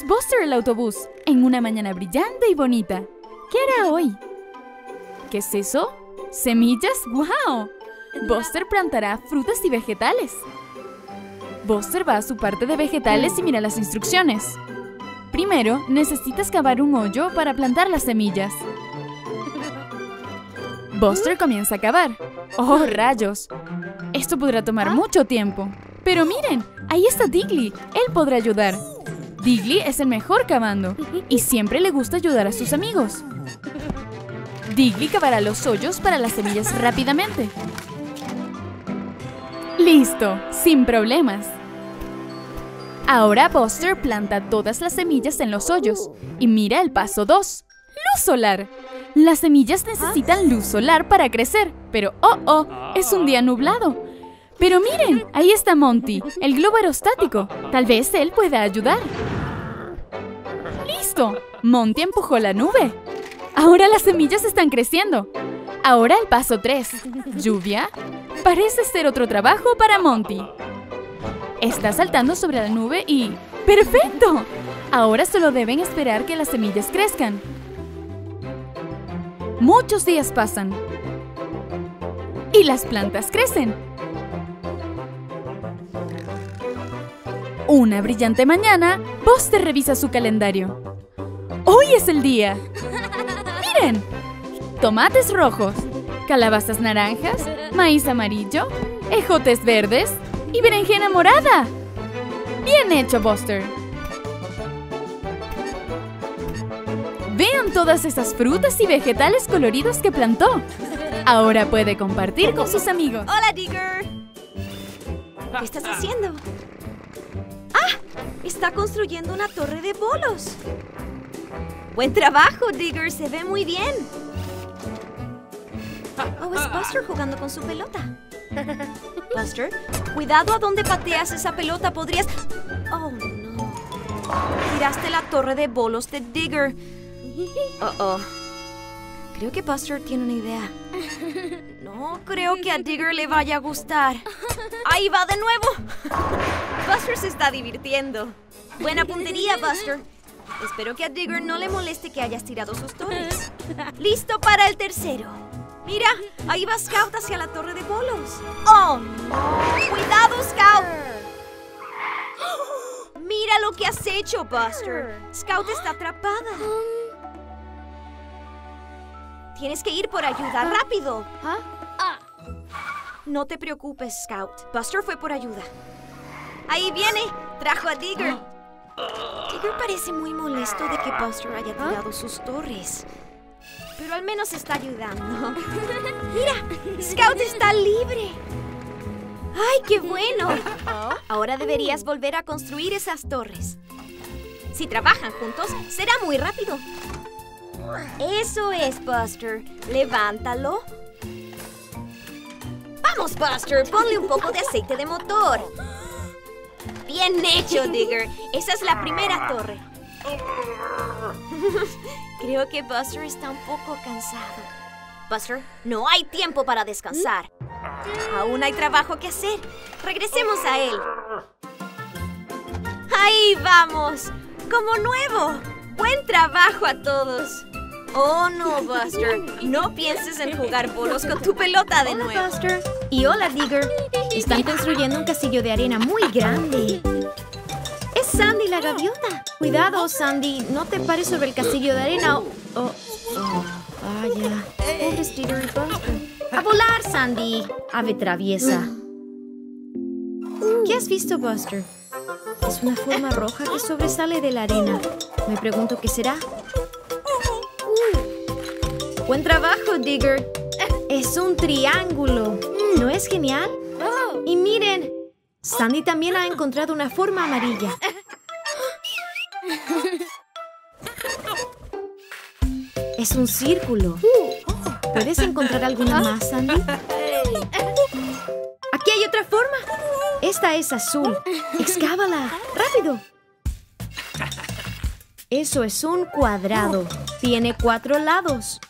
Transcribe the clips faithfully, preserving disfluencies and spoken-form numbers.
Buster el autobús, en una mañana brillante y bonita. ¿Qué hará hoy? ¿Qué es eso? ¿Semillas? ¡Wow! Buster plantará frutas y vegetales. Buster va a su parte de vegetales y mira las instrucciones. Primero, necesitas cavar un hoyo para plantar las semillas. Buster comienza a cavar. ¡Oh, rayos! Esto podrá tomar mucho tiempo. Pero miren, ahí está Diggly. Él podrá ayudar. Diggly es el mejor cavando y siempre le gusta ayudar a sus amigos. Diggly cavará los hoyos para las semillas rápidamente. ¡Listo! Sin problemas. Ahora Buster planta todas las semillas en los hoyos. Y mira el paso dos. ¡Luz solar! Las semillas necesitan luz solar para crecer. Pero ¡oh, oh! Es un día nublado. Pero miren, ahí está Monty, el globo aerostático. Tal vez él pueda ayudar. ¡Listo! Monty empujó la nube. Ahora las semillas están creciendo. Ahora el paso tres. ¿Lluvia? Parece ser otro trabajo para Monty. Está saltando sobre la nube y... ¡perfecto! Ahora solo deben esperar que las semillas crezcan. Muchos días pasan. Y las plantas crecen. Una brillante mañana, Buster revisa su calendario. ¡Hoy es el día! ¡Miren! Tomates rojos, calabazas naranjas, maíz amarillo, ejotes verdes y berenjena morada. ¡Bien hecho, Buster! Vean todas esas frutas y vegetales coloridos que plantó. Ahora puede compartir con sus amigos. ¡Hola, Digger! ¿Qué estás haciendo? ¡Ah! Está construyendo una torre de bolos. ¡Buen trabajo, Digger! Se ve muy bien. Oh, es Buster jugando con su pelota. Buster, cuidado a dónde pateas esa pelota. Podrías... Oh, no. Tiraste la torre de bolos de Digger. Oh, oh. Creo que Buster tiene una idea. No creo que a Digger le vaya a gustar. ¡Ahí va de nuevo! Buster se está divirtiendo. Buena puntería, Buster. Espero que a Digger no le moleste que hayas tirado sus torres. ¡Listo para el tercero! Mira, ahí va Scout hacia la torre de bolos. ¡Oh, no! ¡Cuidado, Scout! ¡Mira lo que has hecho, Buster! Scout está atrapada. Tienes que ir por ayuda, rápido. No te preocupes, Scout. Buster fue por ayuda. Ahí viene. Trajo a Digger. Digger parece muy molesto de que Buster haya tirado sus torres. Pero al menos está ayudando. Mira, Scout está libre. ¡Ay, qué bueno! Ahora deberías volver a construir esas torres. Si trabajan juntos, será muy rápido. Eso es, Buster. Levántalo. ¡Vamos, Buster! Ponle un poco de aceite de motor. Bien hecho, Digger. Esa es la primera torre. Creo que Buster está un poco cansado. Buster, no hay tiempo para descansar. Aún hay trabajo que hacer. Regresemos a él. ¡Ahí vamos! ¡Como nuevo! ¡Buen trabajo a todos! Oh, no, Buster. No pienses en jugar bolos con tu pelota de nuevo. Hola, Buster. Y hola, Digger. Están construyendo un castillo de arena muy grande. Es Sandy la gaviota. Cuidado, Sandy. No te pares sobre el castillo de arena. Oh, oh, oh, vaya. Pobres Digger y Buster. ¡A volar, Sandy! Ave traviesa. ¿Qué has visto, Buster? Es una forma roja que sobresale de la arena. Me pregunto qué será. ¡Buen trabajo, Digger! Es un triángulo. ¿No es genial? Y miren, Sandy también ha encontrado una forma amarilla. Es un círculo. ¿Puedes encontrar alguna más, Sandy? Aquí hay otra forma. Esta es azul. ¡Excávala! ¡Rápido! Eso es un cuadrado. Tiene cuatro lados.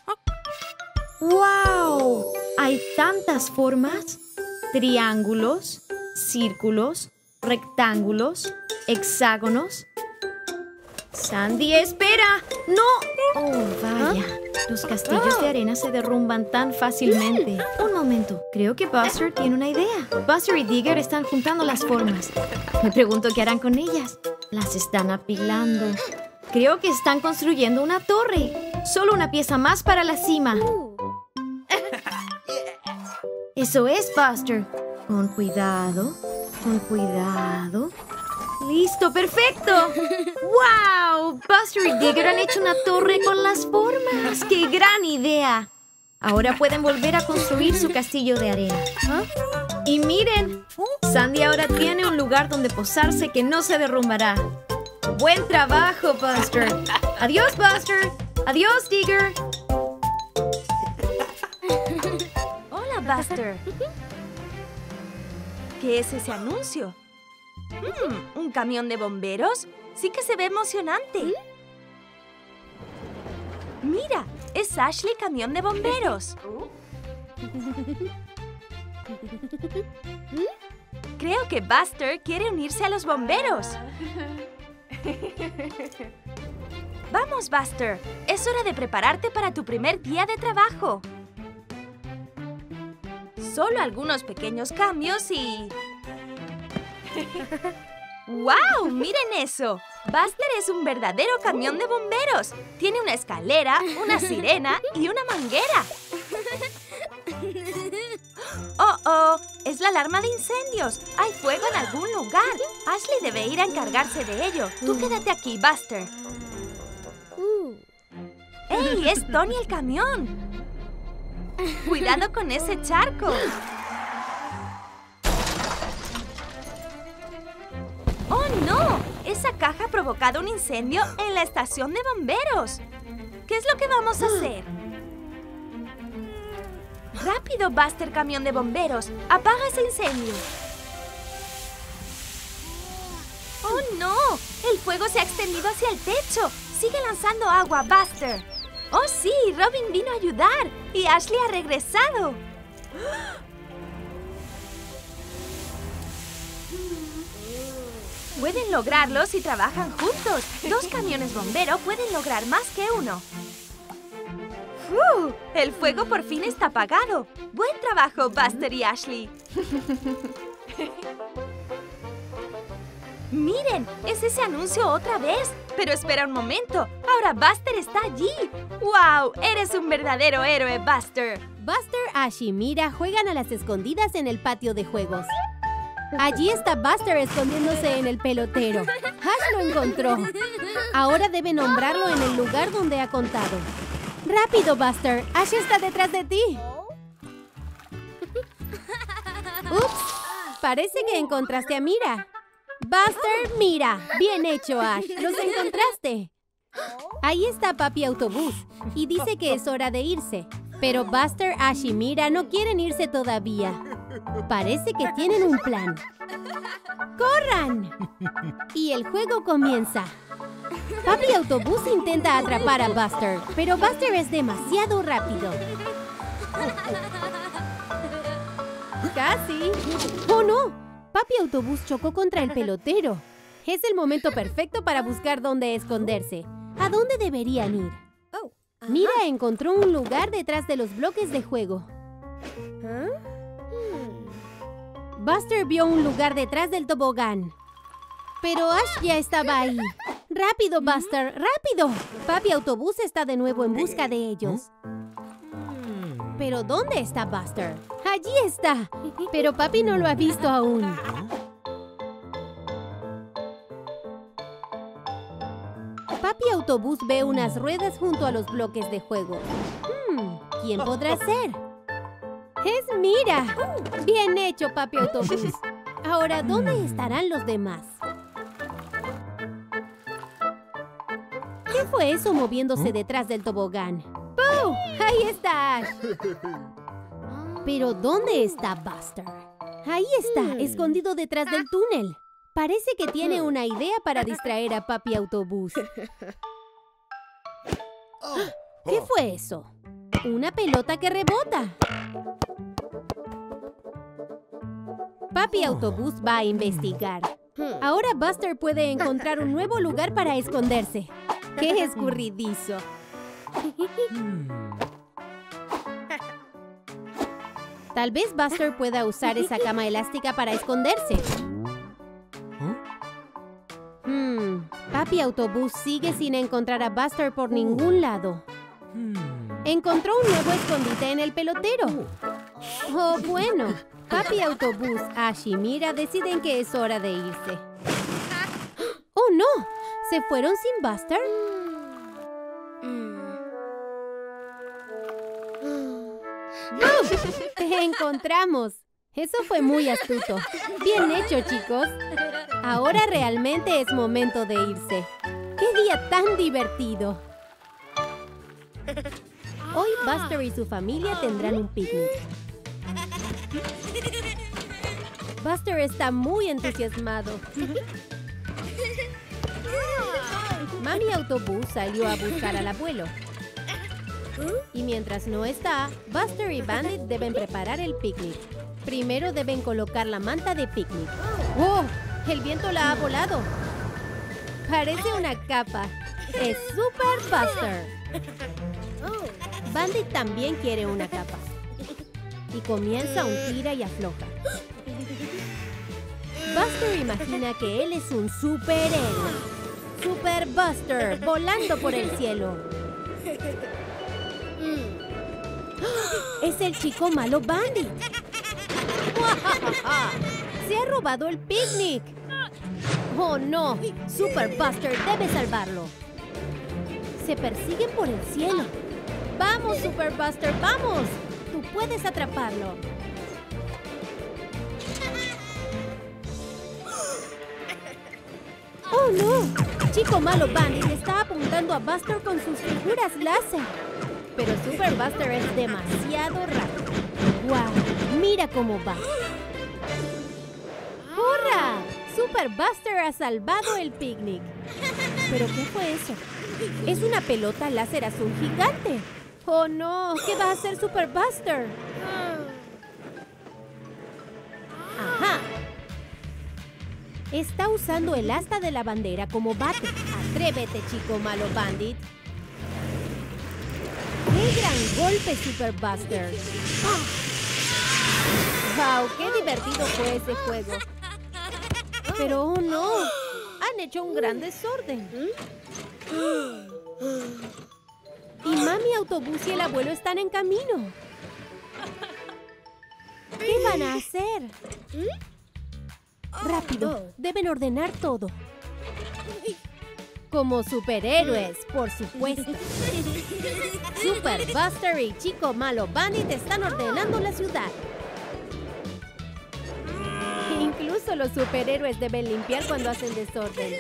¡Wow! Hay tantas formas. Triángulos, círculos, rectángulos, hexágonos. Sandy, espera. ¡No! Oh, vaya. Los castillos de arena se derrumban tan fácilmente. Un momento. Creo que Buster tiene una idea. Buster y Digger están juntando las formas. Me pregunto qué harán con ellas. Las están apilando. Creo que están construyendo una torre. Solo una pieza más para la cima. Eso es, Buster. Con cuidado. Con cuidado. ¡Listo! ¡Perfecto! ¡Wow! Buster y Digger han hecho una torre con las formas. ¡Qué gran idea! Ahora pueden volver a construir su castillo de arena. ¿Ah? Y miren, Sandy ahora tiene un lugar donde posarse que no se derrumbará. ¡Buen trabajo, Buster! ¡Adiós, Buster! ¡Adiós, Digger! Hola, Buster. ¿Qué es ese anuncio? Hmm, ¿un camión de bomberos? Sí que se ve emocionante. Mira, es Ashley Camión de Bomberos. Creo que Buster quiere unirse a los bomberos. Vamos, Buster. Es hora de prepararte para tu primer día de trabajo. Solo algunos pequeños cambios y... ¡Wow! ¡Miren eso! Buster es un verdadero camión de bomberos. Tiene una escalera, una sirena y una manguera. ¡Oh, oh! Es la alarma de incendios. Hay fuego en algún lugar. Ashley debe ir a encargarse de ello. Tú quédate aquí, Buster. ¡Ey! ¡Es Tony el camión! ¡Cuidado con ese charco! ¡Oh, no! Esa caja ha provocado un incendio en la estación de bomberos. ¿Qué es lo que vamos a hacer? ¡Rápido, Buster, camión de bomberos! ¡Apaga ese incendio! ¡Oh, no! ¡El fuego se ha extendido hacia el techo! ¡Sigue lanzando agua, Buster! ¡Oh, sí! Robin vino a ayudar. Y Ashley ha regresado. Pueden lograrlo si trabajan juntos. Dos camiones bomberos pueden lograr más que uno. ¡Uf! El fuego por fin está apagado. Buen trabajo, Buster y Ashley. Miren, es ese anuncio otra vez. Pero espera un momento. Ahora Buster está allí. ¡Wow! Eres un verdadero héroe, Buster. Buster, Ash y Mira juegan a las escondidas en el patio de juegos. Allí está Buster escondiéndose en el pelotero. Ash lo encontró. Ahora debe nombrarlo en el lugar donde ha contado. ¡Rápido, Buster! ¡Ash está detrás de ti! ¡Ups! Parece que encontraste a Mira. ¡Buster, Mira! ¡Bien hecho, Ash! ¡Los encontraste! Ahí está Papi Autobús y dice que es hora de irse. Pero Buster, Ash y Mira no quieren irse todavía. Parece que tienen un plan. ¡Corran! Y el juego comienza. Papi Autobús intenta atrapar a Buster, pero Buster es demasiado rápido. ¡Casi! ¡Oh, no! Papi Autobús chocó contra el pelotero. Es el momento perfecto para buscar dónde esconderse. ¿A dónde deberían ir? Mira encontró un lugar detrás de los bloques de juego. Buster vio un lugar detrás del tobogán. Pero Ash ya estaba ahí. ¡Rápido, Buster! ¡Rápido! Papi Autobús está de nuevo en busca de ellos. ¿Pero dónde está Buster? ¡Allí está! Pero Papi no lo ha visto aún. Papi Autobús ve unas ruedas junto a los bloques de juego. Hmm, ¿quién podrá ser? ¡Es Mira! ¡Bien hecho, Papi Autobús! Ahora, ¿dónde estarán los demás? ¿Qué fue eso moviéndose detrás del tobogán? ¡Pooh! ¡Ahí está Ash! ¿Pero dónde está Buster? Ahí está, escondido detrás del túnel. Parece que tiene una idea para distraer a Papi Autobús. ¿Qué fue eso? ¡Una pelota que rebota! Papi Autobús va a investigar. Ahora Buster puede encontrar un nuevo lugar para esconderse. ¡Qué escurridizo! Tal vez Buster pueda usar esa cama elástica para esconderse. Hmm, Papi Autobús sigue sin encontrar a Buster por ningún lado. Encontró un nuevo escondite en el pelotero. Oh, bueno. Papi Autobús, Ash y Mira deciden que es hora de irse. ¡Oh, no! ¿Se fueron sin Buster? ¡Te encontramos! Eso fue muy astuto. Bien hecho, chicos. Ahora realmente es momento de irse. ¡Qué día tan divertido! Hoy Buster y su familia tendrán un picnic. Buster está muy entusiasmado. Mami Autobús salió a buscar al abuelo. Y mientras no está, Buster y Bandit deben preparar el picnic. Primero deben colocar la manta de picnic. ¡Oh! El viento la ha volado. Parece una capa. ¡Es Super Buster! Bandit también quiere una capa. Y comienza un tira y afloja. Buster imagina que él es un superhéroe. Super Buster, volando por el cielo. ¡Es el chico malo Bandit! ¡Se ha robado el picnic! ¡Oh, no! Super Buster debe salvarlo. Se persiguen por el cielo. ¡Vamos, Super Buster, vamos! Tú puedes atraparlo. ¡Oh, no! Chico malo Bandit está apuntando a Buster con sus figuras láser. Pero Super Buster es demasiado rápido. ¡Guau! ¡Mira cómo va! ¡Hurra! Super Buster ha salvado el picnic. ¿Pero qué fue eso? Es una pelota láser azul gigante. ¡Oh, no! ¿Qué va a hacer Super Buster? ¡Ajá! Está usando el asta de la bandera como bate. ¡Atrévete, chico malo Bandit! ¡Qué gran golpe, Super Buster! ¡Wow! ¡Qué divertido fue ese juego! Pero, ¡oh, no! Han hecho un gran desorden. Y Mami Autobús y el abuelo están en camino. ¿Qué van a hacer? Rápido, deben ordenar todo. Como superhéroes, por supuesto. Super Buster y Chico Malo Bandit están ordenando la ciudad. Incluso los superhéroes deben limpiar cuando hacen desorden.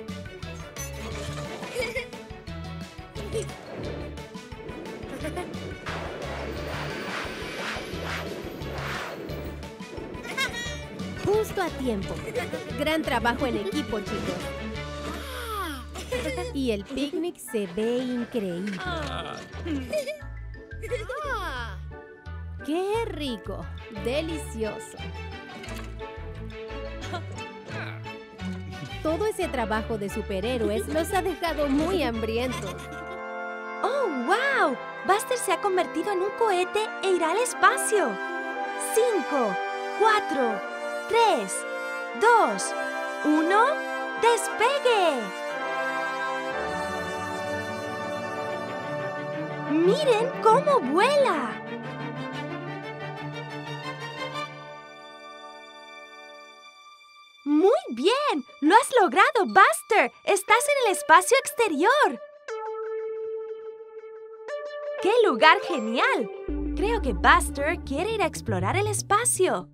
Justo a tiempo. Gran trabajo en equipo, chicos. Y el picnic se ve increíble. ¡Qué rico! ¡Delicioso! Todo ese trabajo de superhéroes los ha dejado muy hambrientos. ¡Oh, wow! Buster se ha convertido en un cohete e irá al espacio. Cinco, cuatro, tres, dos, uno, ¡despegue! ¡Miren cómo vuela! ¡Muy bien! ¡Lo has logrado, Buster! ¡Estás en el espacio exterior! ¡Qué lugar genial! Creo que Buster quiere ir a explorar el espacio.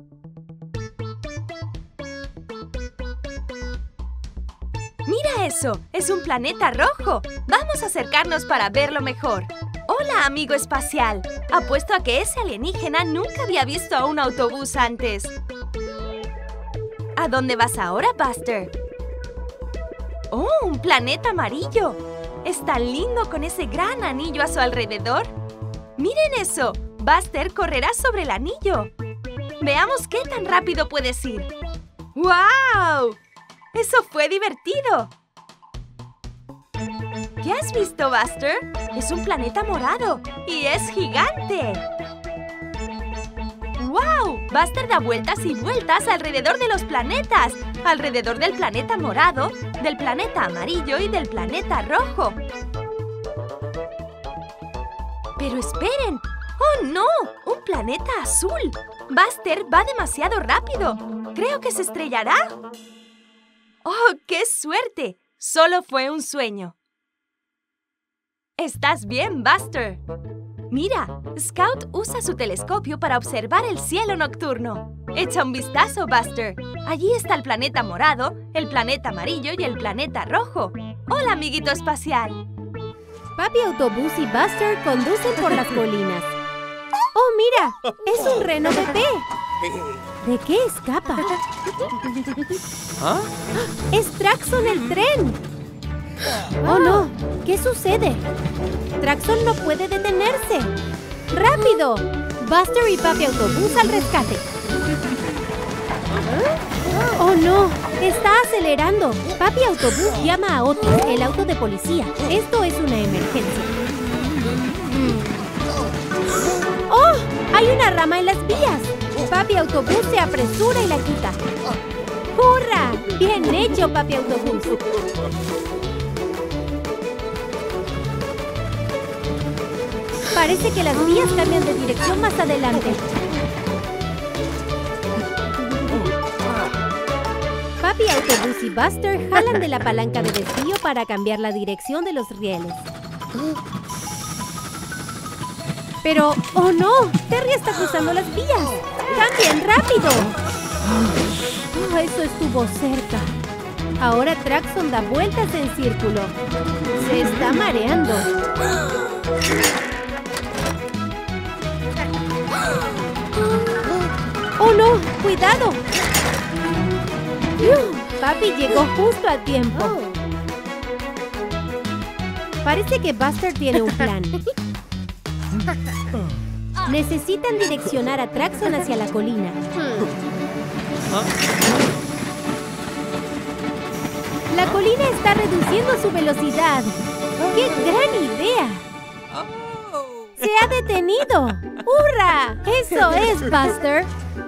¡Mira eso! ¡Es un planeta rojo! ¡Vamos a acercarnos para verlo mejor! ¡Hola, amigo espacial! Apuesto a que ese alienígena nunca había visto a un autobús antes. ¿A dónde vas ahora, Buster? ¡Oh, un planeta amarillo! ¿Es tan lindo con ese gran anillo a su alrededor? ¡Miren eso! Buster correrá sobre el anillo. Veamos qué tan rápido puedes ir. ¡Guau! ¡Eso fue divertido! ¿Qué has visto, Buster? Es un planeta morado y es gigante. ¡Wow! Buster da vueltas y vueltas alrededor de los planetas. Alrededor del planeta morado, del planeta amarillo y del planeta rojo. ¡Pero esperen! ¡Oh, no! ¡Un planeta azul! Buster va demasiado rápido. Creo que se estrellará. ¡Oh, qué suerte! Solo fue un sueño. ¿Estás bien, Buster? Mira, Scout usa su telescopio para observar el cielo nocturno. Echa un vistazo, Buster. Allí está el planeta morado, el planeta amarillo y el planeta rojo. ¡Hola, amiguito espacial! Papi Autobús y Buster conducen por las colinas. ¡Oh, mira! ¡Es un reno bebé! ¿De qué escapa? ¿Ah? ¡Es Traxon el tren! ¡Oh, no! ¿Qué sucede? Traxon no puede detenerse. ¡Rápido! Buster y Papi Autobús al rescate. ¡Oh, no! ¡Está acelerando! Papi Autobús llama a Otis, el auto de policía. Esto es una emergencia. ¡Oh! ¡Hay una rama en las vías! Papi Autobús se apresura y la quita. ¡Hurra! ¡Bien hecho, Papi Autobús! Parece que las vías cambian de dirección más adelante. Papi Autobús y Buster jalan de la palanca de desvío para cambiar la dirección de los rieles. Pero, ¡oh no! Terry está cruzando las vías. ¡Cambien rápido! Oh, eso estuvo cerca. Ahora Traxon da vueltas en círculo. Se está mareando. ¡Oh no! ¡Cuidado! Papi llegó justo a tiempo. Parece que Buster tiene un plan. Necesitan direccionar a Traxon hacia la colina. La colina está reduciendo su velocidad. ¡Qué gran idea! ¡Se ha detenido! ¡Hurra! ¡Eso es, Buster!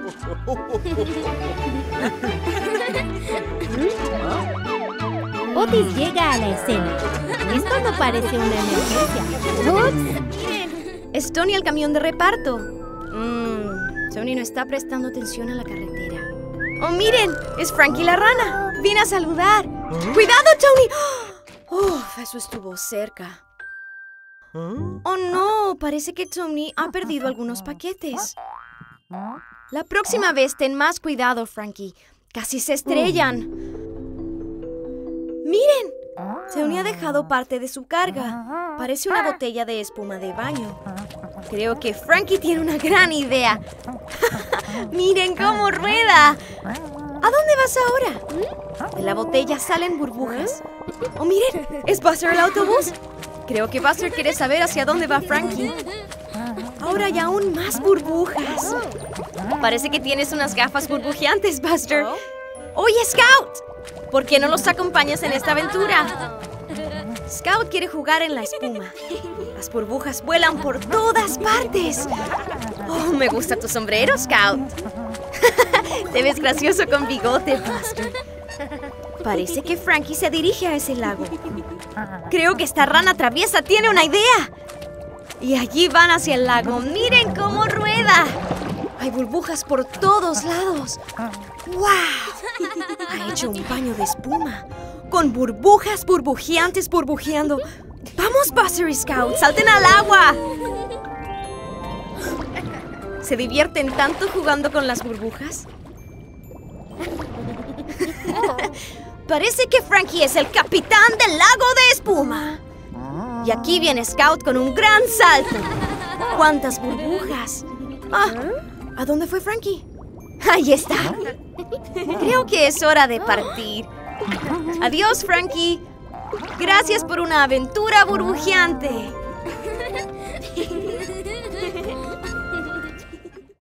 Otis llega a la escena. Esto no parece una emergencia. ¡Ups! Es Tony el camión de reparto. Mmm, Tony no está prestando atención a la carretera. ¡Oh, miren! ¡Es Frankie la rana! ¡Vine a saludar! ¡Cuidado, Tony! ¡Uf! Eso estuvo cerca. ¡Oh, no! Parece que Tony ha perdido algunos paquetes. La próxima vez ten más cuidado, Frankie. Casi se estrellan. ¡Miren! Tony ha dejado parte de su carga. Parece una botella de espuma de baño. Creo que Frankie tiene una gran idea. ¡Miren cómo rueda! ¿A dónde vas ahora? De la botella salen burbujas. ¡Oh, miren! ¿Es Buster el autobús? Creo que Buster quiere saber hacia dónde va Frankie. Ahora hay aún más burbujas. Parece que tienes unas gafas burbujeantes, Buster. ¡Oye, Scout! ¿Por qué no los acompañas en esta aventura? Scout quiere jugar en la espuma. Las burbujas vuelan por todas partes. ¡Oh, me gusta tu sombrero, Scout! Te ves gracioso con bigote, Buster. Parece que Frankie se dirige a ese lago. Creo que esta rana traviesa tiene una idea. Y allí van hacia el lago. ¡Miren cómo rueda! Hay burbujas por todos lados. ¡Wow! Ha hecho un baño de espuma. Con burbujas burbujeantes burbujeando. ¡Vamos, Buster y Scout! ¡Salten al agua! ¿Se divierten tanto jugando con las burbujas? Parece que Frankie es el capitán del lago de espuma. Y aquí viene Scout con un gran salto. ¡Cuántas burbujas! Ah, ¿a dónde fue Frankie? ¡Ahí está! Creo que es hora de partir. Adiós, Frankie. Gracias por una aventura burbujeante.